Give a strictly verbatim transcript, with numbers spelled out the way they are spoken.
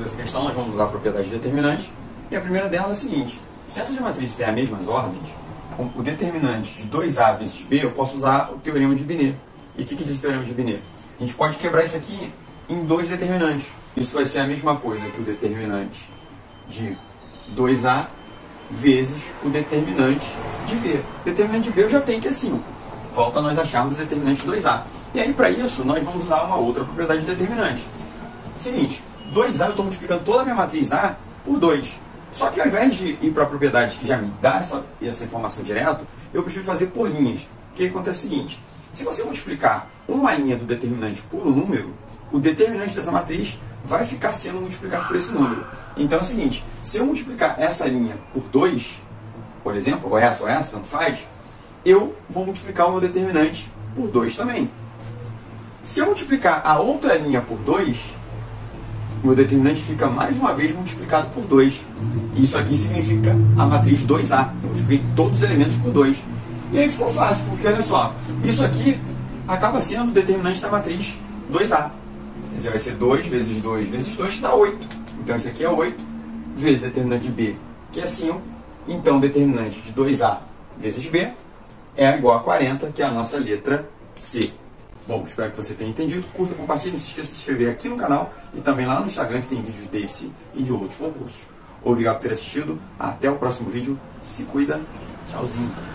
dessa questão, nós vamos usar propriedades determinantes. E a primeira delas é a seguinte: se essas matrizes têm as mesmas ordens, o determinante de dois A vezes B, eu posso usar o teorema de Binet. E o que, que diz o teorema de Binet? A gente pode quebrar isso aqui em dois determinantes. Isso vai ser a mesma coisa que o determinante de dois A vezes o determinante de B. O determinante de B eu já tenho que é cinco. Falta nós acharmos o determinante de dois A. E aí, para isso, nós vamos usar uma outra propriedade de determinante. Seguinte, dois A eu estou multiplicando toda a minha matriz A por dois. Só que ao invés de ir para a propriedade que já me dá essa, essa informação direto, eu prefiro fazer por linhas. O que acontece é o seguinte: se você multiplicar uma linha do determinante por um número, o determinante dessa matriz vai ficar sendo multiplicado por esse número. Então é o seguinte: se eu multiplicar essa linha por dois, por exemplo, ou essa ou essa, tanto faz, eu vou multiplicar o meu determinante por dois também. Se eu multiplicar a outra linha por dois, o meu determinante fica mais uma vez multiplicado por dois. Isso aqui significa a matriz dois A. Eu multipliquei todos os elementos por dois. E aí ficou fácil, porque olha só, isso aqui acaba sendo o determinante da matriz dois A. Quer dizer, vai ser dois vezes dois vezes dois dá oito. Então isso aqui é oito vezes o determinante de B, que é cinco. Então o determinante de dois A vezes B é igual a quarenta, que é a nossa letra C. Bom, espero que você tenha entendido. Curta, compartilhe, não se esqueça de se inscrever aqui no canal e também lá no Instagram, que tem vídeos desse e de outros concursos. Obrigado por ter assistido. Até o próximo vídeo. Se cuida. Tchauzinho.